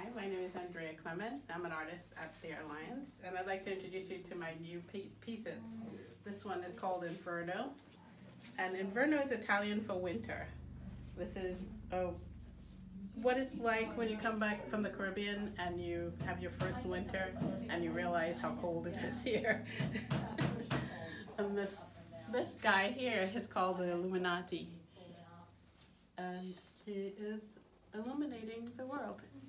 my name is Andrea Clement. I'm an artist at the Alliance, and I'd like to introduce you to my new pieces. This one is called Inverno, and Inverno is Italian for winter. This is what it's like when you come back from the Caribbean and you have your first winter and you realize how cold it is here. And this guy here is called the Illuminati, and he is illuminating the world.